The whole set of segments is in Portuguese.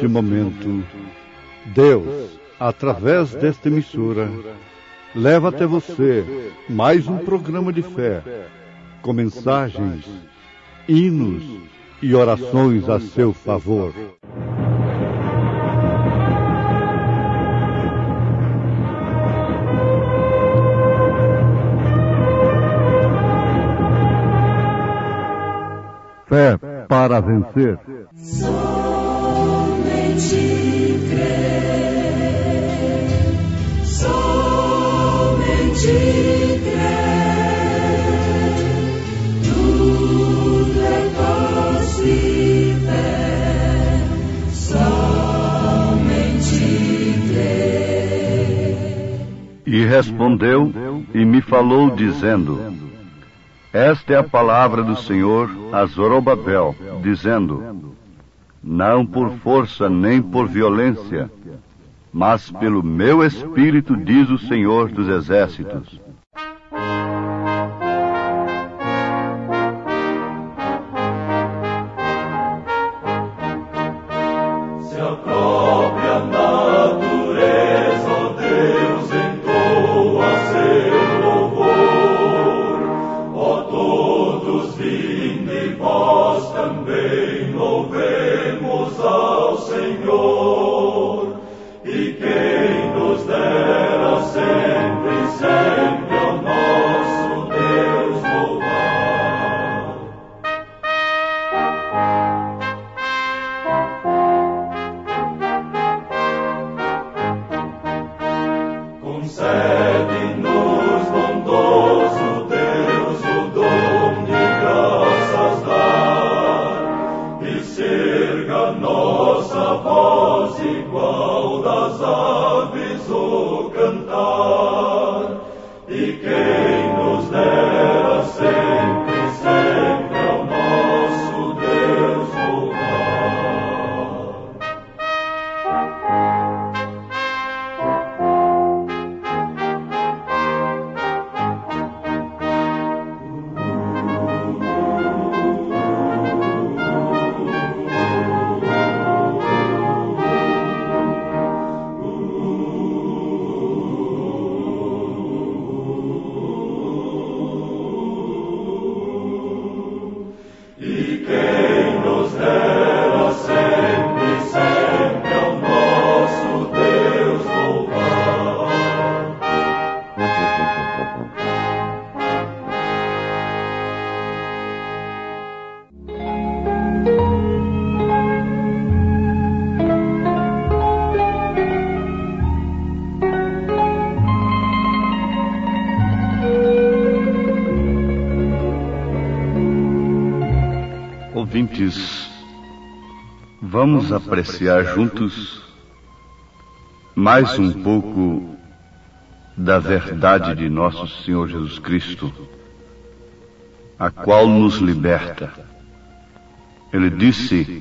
neste momento, Deus, através desta emissora, leva até você mais um programa de fé, com mensagens, hinos e orações a seu favor. Fé para vencer. Somente crer, somente crer, tudo é possível, somente crer. E respondeu e me falou dizendo: esta é a palavra do Senhor a Zorobabel, dizendo: não por força nem por violência, mas pelo meu Espírito, diz o Senhor dos Exércitos. Se a própria natureza, ó Deus, entoa seu louvor, ó todos vinde, vós também louvemos ao Senhor, e quem nos dera sempre, sempre ao nosso Deus louvar. Concede-nos, bondoso Deus, o dom de graças dar, e serga nossa voz igual das aves o cantar, e quem nos dera sempre, sempre ao nosso Deus louvar. E quem nos dera sempre, sempre ao nosso Deus louvar. Ouvintes, vamos apreciar juntos mais um pouco da verdade de nosso Senhor Jesus Cristo, a qual nos liberta. Ele disse: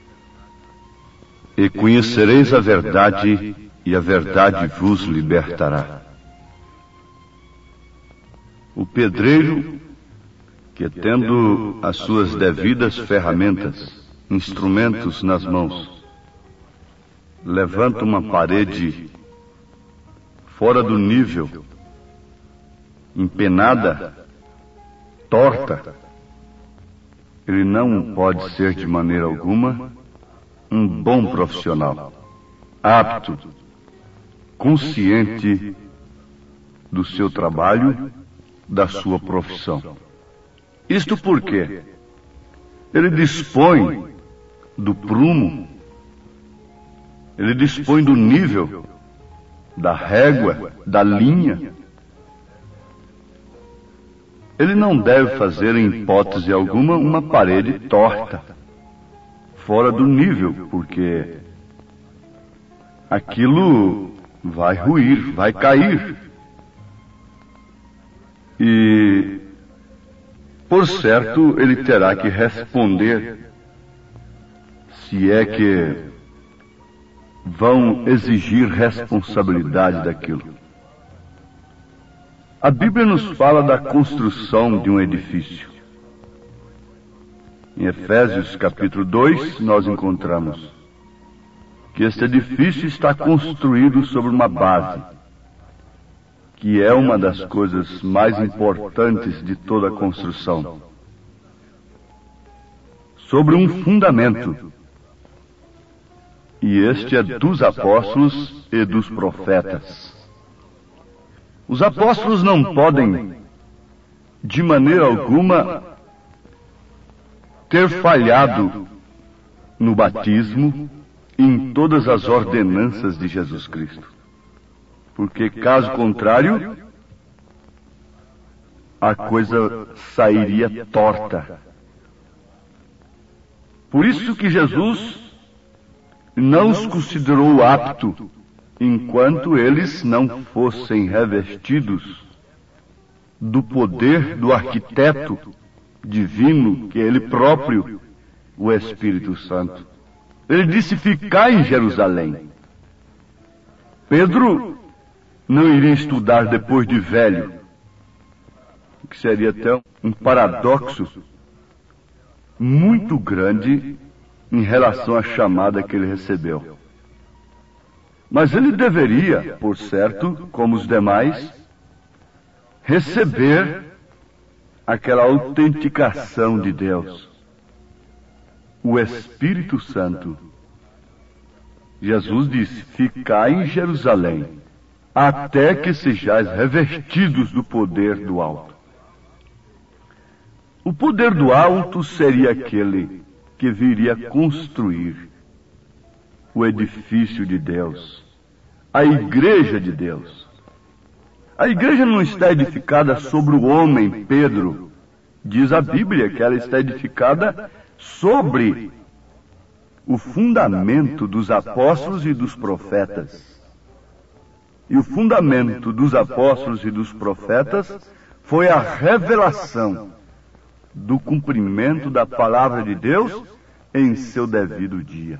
e conhecereis a verdade, e a verdade vos libertará. O pedreiro, que tendo as suas devidas ferramentas, instrumentos nas mãos, levanta uma parede fora do nível, empenada, torta, ele não pode ser de maneira alguma um bom profissional, apto, consciente do seu trabalho, da sua profissão. Isto porque ele dispõe do prumo, ele dispõe do nível, da régua, da linha. Ele não deve fazer, em hipótese alguma, uma parede torta, fora do nível, porque aquilo vai ruir, vai cair. E, por certo, ele terá que responder, se é que vão exigir responsabilidade daquilo. A Bíblia nos fala da construção de um edifício. Em Efésios capítulo 2, nós encontramos: que este edifício está construído sobre uma base, que é uma das coisas mais importantes de toda a construção. Sobre um fundamento. E este é dos apóstolos e dos profetas. Os apóstolos não podem, de maneira alguma, ter falhado no batismo e em todas as ordenanças de Jesus Cristo. Porque, caso contrário, a coisa sairia torta. Por isso que Jesus não os considerou apto enquanto eles não fossem revestidos do poder do arquiteto divino, que é ele próprio, o Espírito Santo. Ele disse: ficai em Jerusalém. Pedro não iria estudar depois de velho, o que seria até um paradoxo muito grande em relação à chamada que ele recebeu. Mas ele deveria, por certo, como os demais, receber aquela autenticação de Deus, o Espírito Santo. Jesus disse: ficai em Jerusalém, até que sejais revestidos do poder do alto. O poder do alto seria aquele que viria construir o edifício de Deus, a igreja de Deus. A igreja não está edificada sobre o homem, Pedro. Diz a Bíblia que ela está edificada sobre o fundamento dos apóstolos e dos profetas. E o fundamento dos apóstolos e dos profetas foi a revelação do cumprimento da palavra de Deus em seu devido dia.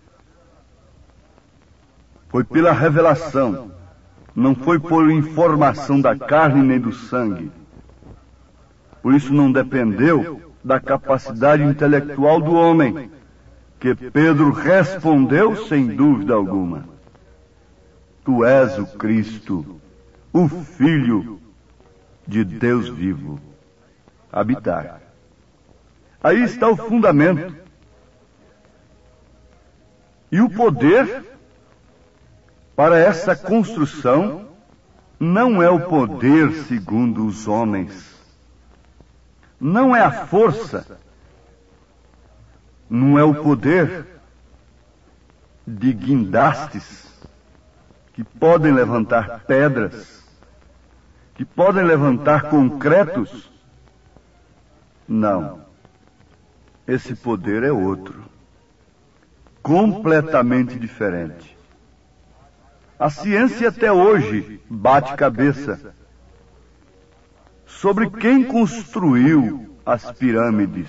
Foi pela revelação, não foi por informação da carne nem do sangue. Por isso não dependeu da capacidade intelectual do homem, que Pedro respondeu sem dúvida alguma: Tu és o Cristo, o Filho de Deus vivo. Habitar. Aí está o fundamento. E o poder para essa construção não é o poder segundo os homens. Não é a força. Não é o poder de guindastes que podem levantar pedras, que podem levantar concretos. Não. Esse poder é outro, completamente diferente. A ciência até hoje bate cabeça sobre quem construiu as pirâmides.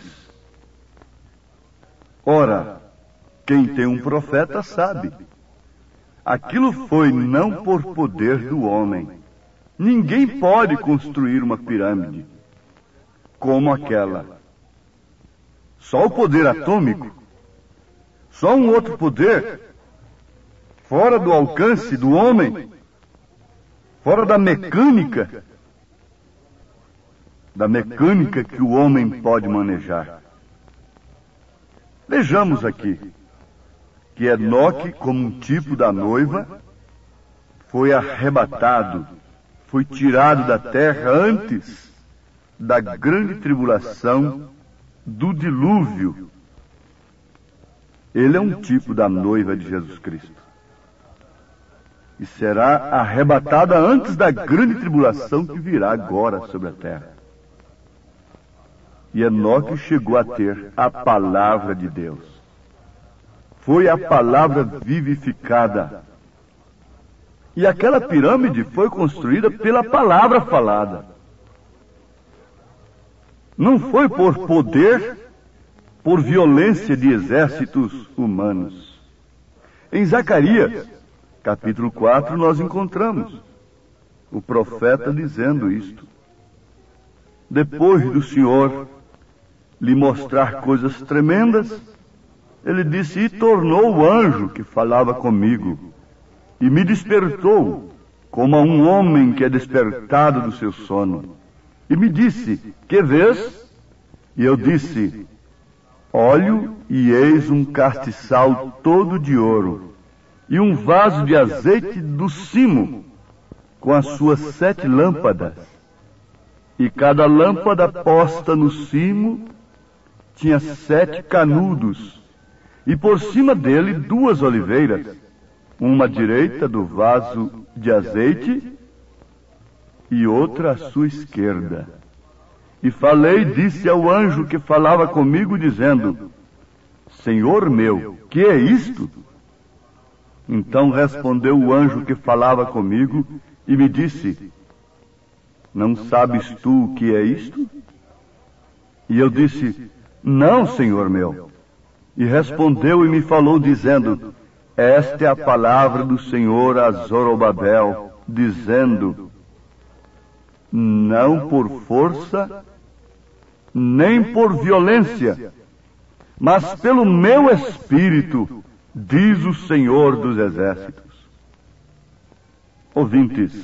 Ora, quem tem um profeta sabe. Aquilo foi não por poder do homem. Ninguém pode construir uma pirâmide como aquela. Só o poder atômico, só um outro poder, fora do alcance do homem, fora da mecânica que o homem pode manejar. Vejamos aqui que Enoque, como um tipo da noiva, foi arrebatado, foi tirado da terra antes da grande tribulação do dilúvio. Ele é um tipo da noiva de Jesus Cristo. E será arrebatada antes da grande tribulação que virá agora sobre a terra. E Enoque chegou a ter a palavra de Deus. Foi a palavra vivificada. E aquela pirâmide foi construída pela palavra falada. Não foi por poder, por violência de exércitos humanos. Em Zacarias, capítulo 4, nós encontramos o profeta dizendo isto. Depois do Senhor lhe mostrar coisas tremendas, Ele disse: e tornou o anjo que falava comigo, e me despertou, como a um homem que é despertado do seu sono. E me disse: que vês? E eu disse: olho, e eis um castiçal todo de ouro, e um vaso de azeite do cimo, com as suas 7 lâmpadas. E cada lâmpada posta no cimo tinha 7 canudos, e por cima dele 2 oliveiras, uma à direita do vaso de azeite e outra à sua esquerda. E falei, disse ao anjo que falava comigo, dizendo: Senhor meu, que é isto? Então respondeu o anjo que falava comigo e me disse: não sabes tu o que é isto? E eu disse: não, Senhor meu. E respondeu e me falou, dizendo: esta é a palavra do Senhor a Zorobabel, dizendo: não por força, nem por violência, mas pelo meu espírito, diz o Senhor dos Exércitos. Ouvintes,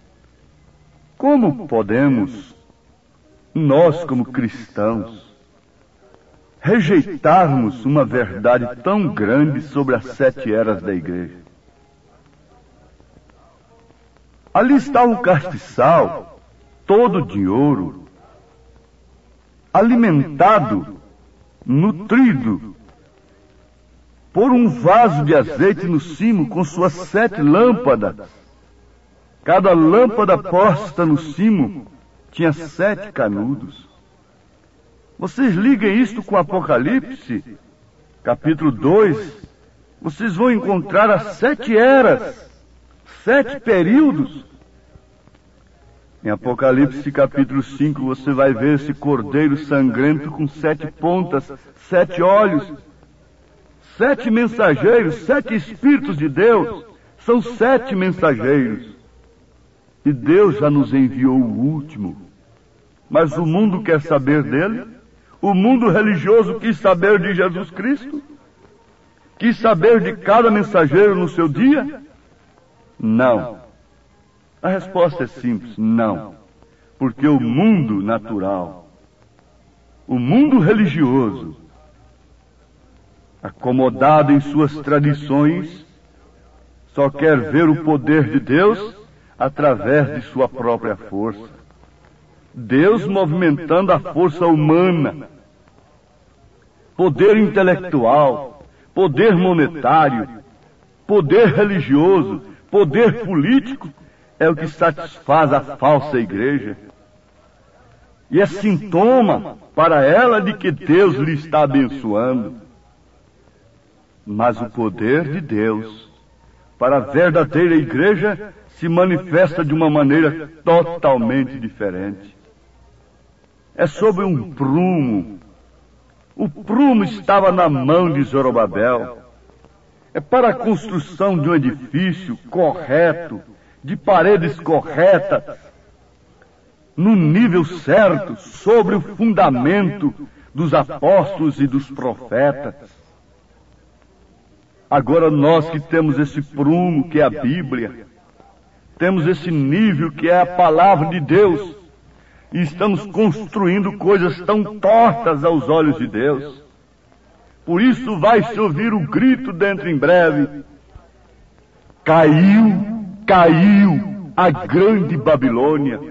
como podemos, nós como cristãos, rejeitarmos uma verdade tão grande sobre as 7 eras da igreja? Ali está um castiçal, todo de ouro, alimentado, nutrido, por um vaso de azeite no cimo com suas 7 lâmpadas. Cada lâmpada posta no cimo tinha 7 canudos. Vocês liguem isto com Apocalipse, capítulo 2, vocês vão encontrar as 7 eras, 7 períodos. Em Apocalipse capítulo 5 você vai ver esse cordeiro sangrento com 7 pontas, 7 olhos, 7 mensageiros, 7 Espíritos de Deus. São 7 mensageiros. E Deus já nos enviou o último. Mas o mundo quer saber dele? O mundo religioso quis saber de Jesus Cristo? Quis saber de cada mensageiro no seu dia? Não. A resposta é simples: não. Porque o mundo natural, o mundo religioso, acomodado em suas tradições, só quer ver o poder de Deus através de sua própria força. Deus movimentando a força humana, poder intelectual, poder monetário, poder religioso, poder político, é o que satisfaz a falsa igreja. E é sintoma para ela de que Deus lhe está abençoando. Mas o poder de Deus para a verdadeira igreja se manifesta de uma maneira totalmente diferente. É sobre um prumo. O prumo estava na mão de Zorobabel. É para a construção de um edifício correto, de paredes corretas, no nível certo, sobre o fundamento dos apóstolos e dos profetas. Agora nós que temos esse prumo que é a Bíblia, temos esse nível que é a palavra de Deus, e estamos construindo coisas tão tortas aos olhos de Deus. Por isso vai se ouvir o grito dentro em breve: caiu, caiu a grande Babilônia.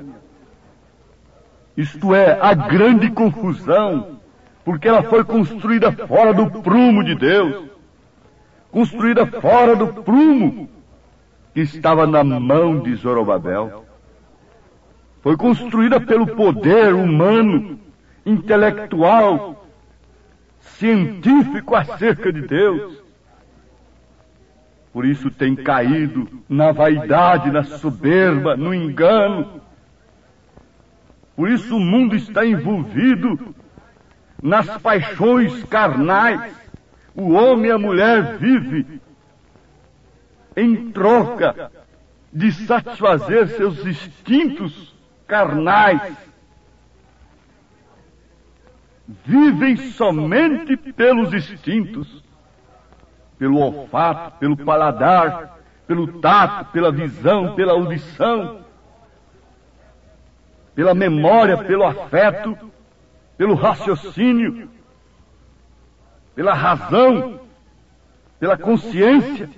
Isto é, a grande confusão, porque ela foi construída fora do prumo de Deus, construída fora do prumo que estava na mão de Zorobabel. Foi construída pelo poder humano, intelectual, científico acerca de Deus. Por isso tem caído na vaidade, na soberba, no engano. Por isso o mundo está envolvido nas paixões carnais. O homem e a mulher vivem em troca de satisfazer seus instintos carnais. Vivem somente pelos instintos. pelo olfato, pelo paladar, pelo tato, pela visão, pela audição, pela memória, pelo afeto, pelo raciocínio, pela razão, pela consciência.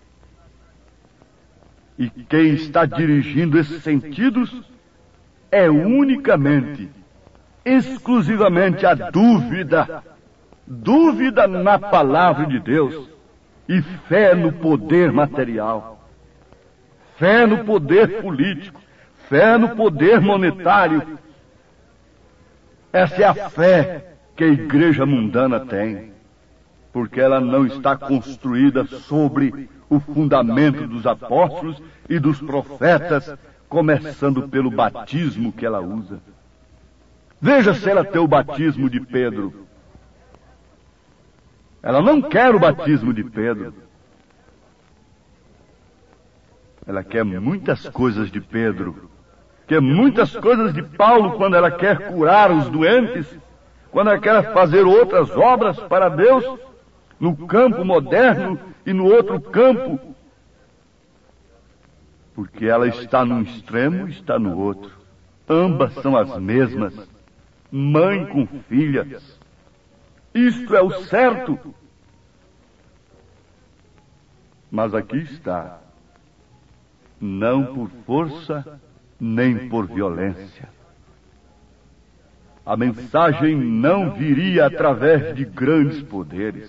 E quem está dirigindo esses sentidos é unicamente, exclusivamente a dúvida. Dúvida na palavra de Deus e fé no poder material, fé no poder político, fé no poder monetário. Essa é a fé que a igreja mundana tem, porque ela não está construída sobre o fundamento dos apóstolos e dos profetas, começando pelo batismo que ela usa. Veja se ela tem o batismo de Pedro. Ela não quer o batismo de Pedro. Ela quer muitas coisas de Pedro, quer muitas coisas de Paulo quando ela quer curar os doentes, quando ela quer fazer outras obras para Deus, no campo moderno e no outro campo. Porque ela está num extremo e está no outro. Ambas são as mesmas, mãe com filhas. Isto é o certo. Mas aqui está. Não por força, nem por violência. A mensagem não viria através de grandes poderes,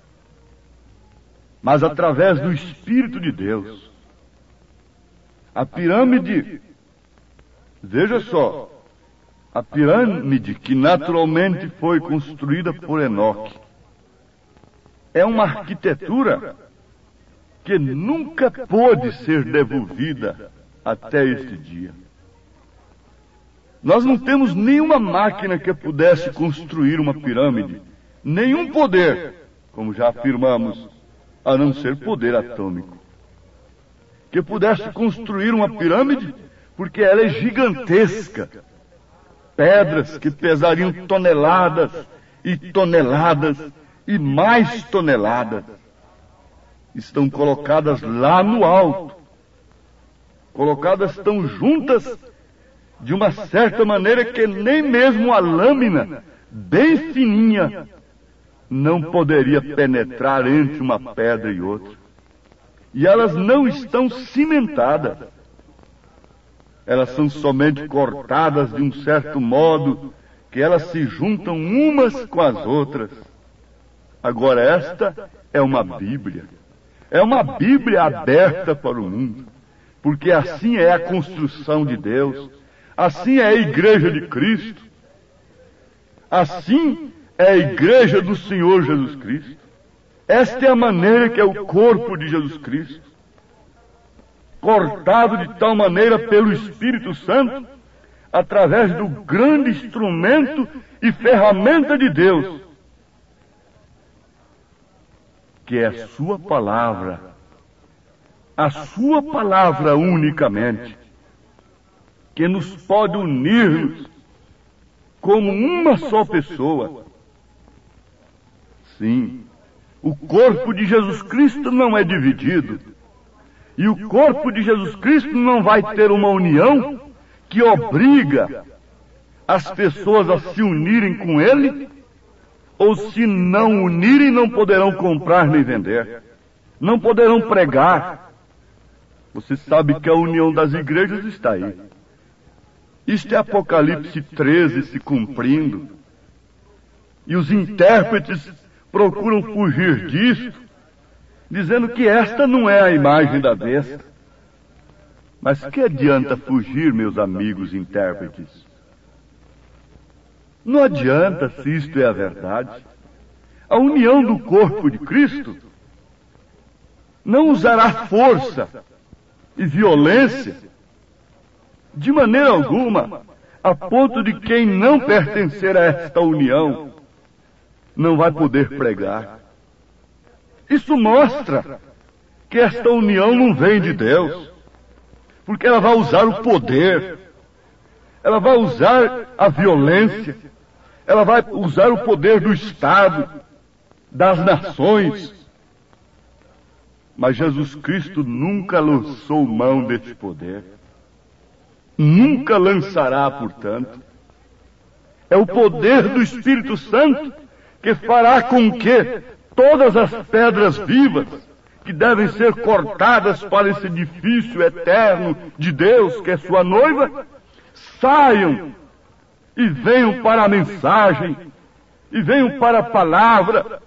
mas através do Espírito de Deus. A pirâmide, veja só, a pirâmide que naturalmente foi construída por Enoque é uma arquitetura que nunca pôde ser devolvida até este dia. Nós não temos nenhuma máquina que pudesse construir uma pirâmide, nenhum poder, como já afirmamos, a não ser poder atômico, que pudesse construir uma pirâmide, porque ela é gigantesca. Pedras que pesariam toneladas e toneladas e mais toneladas estão colocadas lá no alto, colocadas tão juntas de uma certa maneira que nem mesmo a lâmina bem fininha não poderia penetrar entre uma pedra e outra. E elas não estão cimentadas. Elas são somente cortadas de um certo modo que elas se juntam umas com as outras. Agora esta é uma Bíblia. É uma Bíblia aberta para o mundo. Porque assim é a construção de Deus. Assim é a igreja de Cristo. Assim é a igreja do Senhor Jesus Cristo. Esta é a maneira que é o corpo de Jesus Cristo. Cortado de tal maneira pelo Espírito Santo, através do grande instrumento e ferramenta de Deus, que é a sua palavra, a sua palavra unicamente, que nos pode unir-nos como uma só pessoa. Sim, o corpo de Jesus Cristo não é dividido. E o corpo de Jesus Cristo não vai ter uma união que obriga as pessoas a se unirem com Ele, ou se não unirem não poderão comprar nem vender, não poderão pregar. Você sabe que a união das igrejas está aí. Isto é Apocalipse 13 se cumprindo. E os intérpretes procuram fugir disto, dizendo que esta não é a imagem da besta. Mas que adianta fugir, meus amigos intérpretes? Não adianta se isto é a verdade. A união do corpo de Cristo não usará força e violência de maneira alguma, a ponto de quem não pertencer a esta união não vai poder pregar. Isso mostra que esta união não vem de Deus, porque ela vai usar o poder, ela vai usar a violência, ela vai usar o poder do Estado, das nações, Mas Jesus Cristo nunca lançou mão desse poder. Nunca lançará, portanto. É o poder do Espírito Santo que fará com que todas as pedras vivas que devem ser cortadas para esse edifício eterno de Deus, que é sua noiva, saiam e venham para a mensagem, e venham para a palavra.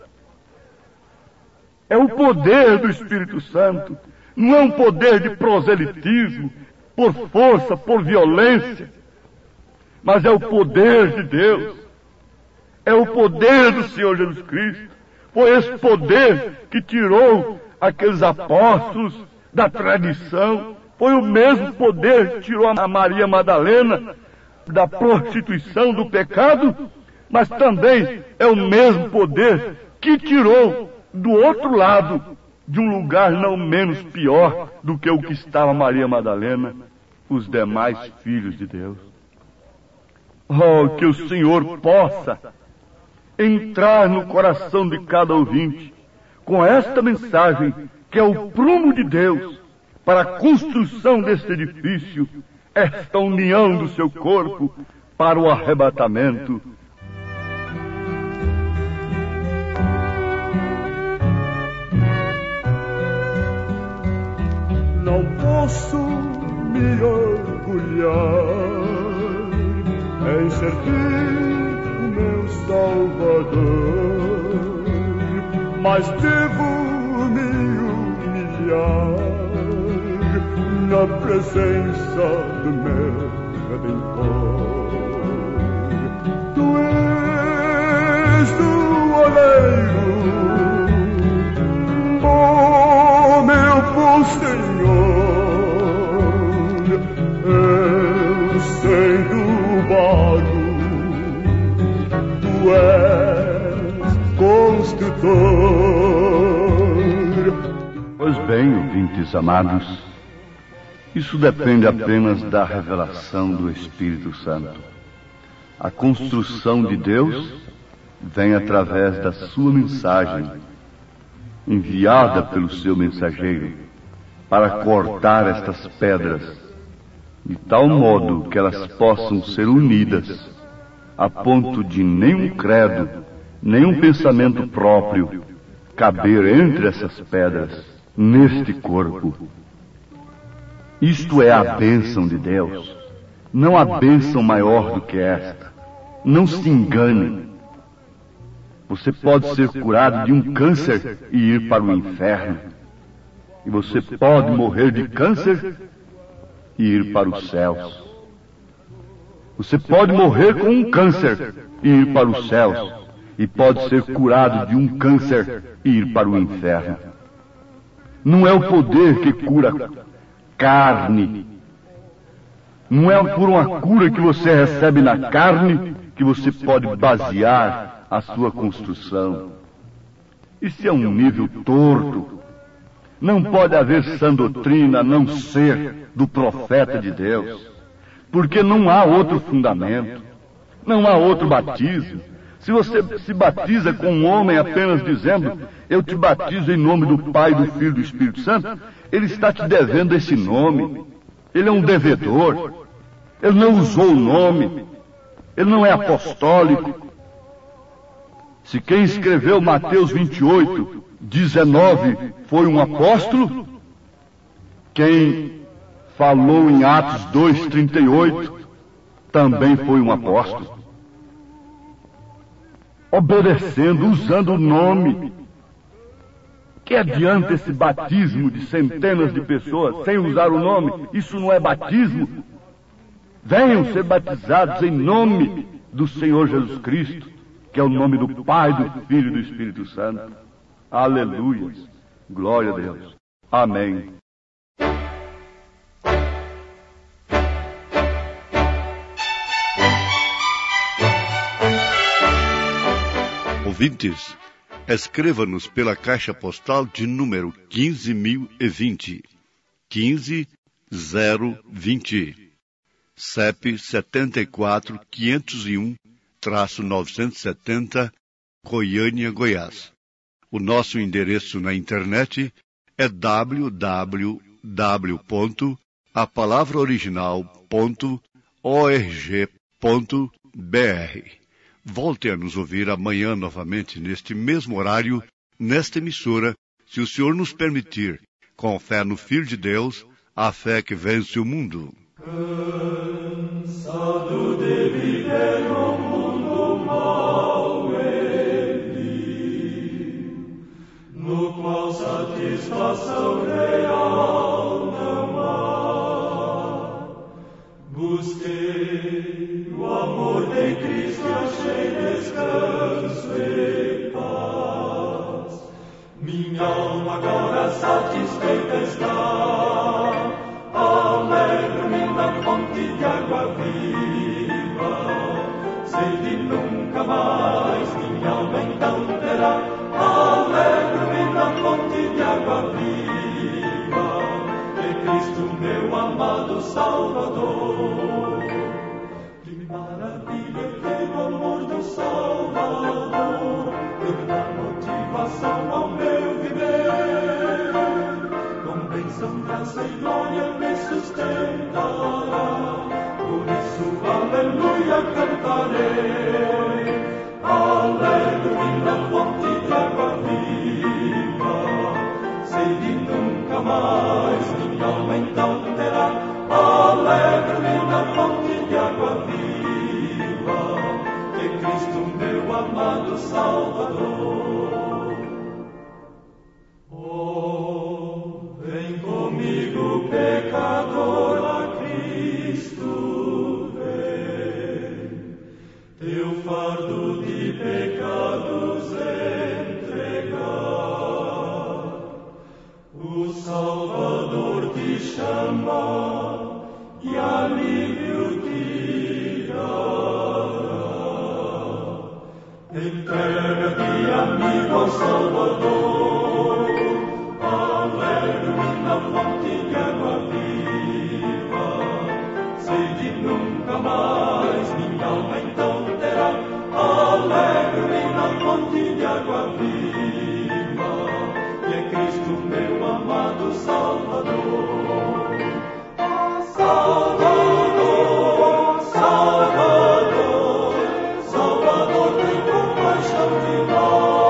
É o poder do Espírito Santo. Não é um poder de proselitismo, por força, por violência, mas é o poder de Deus. É o poder do Senhor Jesus Cristo. Foi esse poder que tirou aqueles apóstolos da tradição. Foi o mesmo poder que tirou a Maria Madalena da prostituição, do pecado, mas também é o mesmo poder que tirou do outro lado, de um lugar não menos pior do que o que estava Maria Madalena, os demais filhos de Deus. Oh, que o Senhor possa entrar no coração de cada ouvinte com esta mensagem, que é o prumo de Deus para a construção deste edifício, esta união do seu corpo para o arrebatamento. Não posso me orgulhar em servir o meu Salvador, mas devo me humilhar na presença do meu Redentor. Tu és do oleiro, oh meu bom Senhor, eu sendo barro, tu és construtor. Pois bem, ouvintes amados, isso depende apenas da revelação do Espírito Santo. A construção de Deus vem através da sua mensagem, enviada pelo seu mensageiro, para cortar estas pedras, de tal modo que elas possam ser unidas, a ponto de nenhum credo, nenhum pensamento próprio caber entre essas pedras, neste corpo. Isto é a bênção de Deus. Não há bênção maior do que esta. Não se enganem. Você pode ser curado de um câncer e ir para o inferno. E você pode morrer de câncer e ir para os céus. Você pode morrer com um câncer e ir para os céus. E pode ser curado de um câncer e ir para o inferno. Não é o poder que cura carne. Não é por uma cura que você recebe na carne que você pode basear a sua construção. Isso é um nível torto. Não pode haver sã doutrina a não ser do profeta de Deus, porque não há outro fundamento, não há outro batismo. Se você se batiza com um homem apenas dizendo, eu te batizo em nome do Pai, do Filho e do Espírito Santo, ele está te devendo esse nome. Ele é um devedor. Ele não usou o nome. Ele não é apostólico. Se quem escreveu Mateus 28, 19 foi um apóstolo, quem falou em Atos 2:38 também foi um apóstolo. Obedecendo, usando o nome. Que adianta esse batismo de centenas de pessoas sem usar o nome? Isso não é batismo. Venham ser batizados em nome do Senhor Jesus Cristo, que é o nome do Pai, do Filho e do Espírito Santo. Aleluia. Glória a Deus. Amém. Ouvintes, escreva-nos pela caixa postal de número 15.020, 15020, CEP 74501-970, Goiânia, Goiás. O nosso endereço na internet é www.apalavraoriginal.org.br. Volte a nos ouvir amanhã novamente, neste mesmo horário, nesta emissora, se o Senhor nos permitir, com fé no Filho de Deus, a fé que vence o mundo. Cansado de viver no mundo mau e vil, no qual satisfação real não há, busquei o amor de Cristo e achei descanso e paz. Minha alma agora satisfeita está, alegro-me na fonte de água viva, sei de nunca mais minha alma então terá. Alegro-me na fonte de água viva, de Cristo meu amado Salvador. Que maravilha que o amor do Salvador me dá motivação ao meu viver, com bênção, graça e glória me sustentará. Por isso, aleluia, cantarei. Alegro-me na fonte de água viva, sei de nunca mais minha alma então terá. Alegro-me na fonte de água viva, de Cristo meu amado Salvador. Oh, vem comigo, pecador, a Cristo vem, teu fardo de pecados entregar. O Salvador te chama e alívio te dará. Entrega-te, amigo, ao Salvador. Alegro-me na fonte de água viva, sei de nunca mais minha alma então terá. Alegro-me na fonte de água viva, que é Cristo meu amado Salvador. Salvador, Salvador, Salvador, tem compaixão de nós.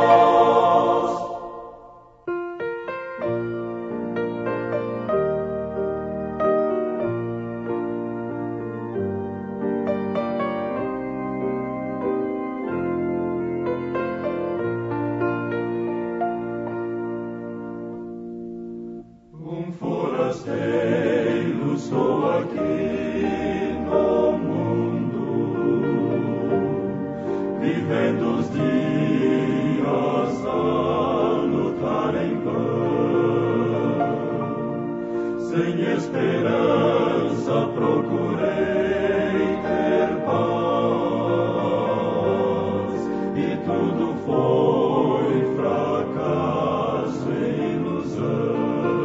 Um forasteiro sou aqui no mundo, vivendo os dias a lutar em vão. Sem esperança procurei ter paz, e tudo foi fracasso e ilusão.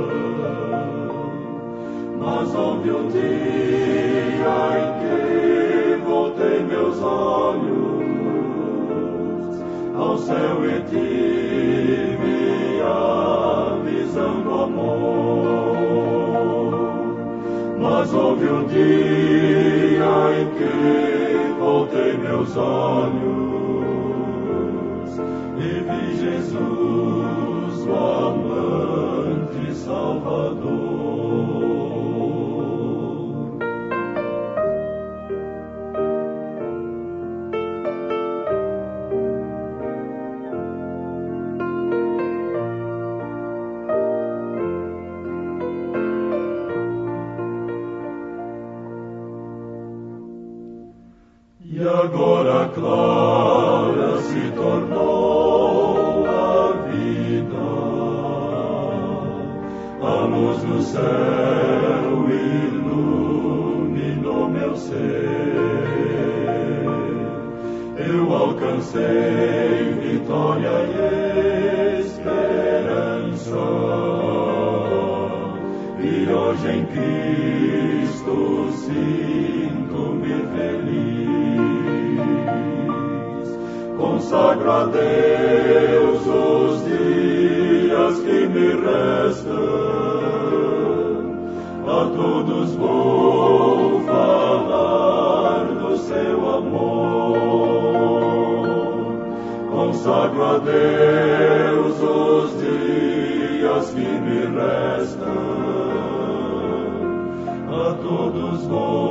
Mas houve um dia em que voltei meus olhos ao céu e tive a visão do amor. Mas houve um dia em que voltei meus olhos e vi Jesus, o amante Salvador. E agora clara se tornou a vida, a luz do céu iluminou meu ser. Eu alcancei vitória e esperança, e hoje em Cristo sinto-me feliz. Consagro a Deus os dias dias que me restam, a todos vou falar do seu amor. Consagro a Deus os dias que me restam, a todos vou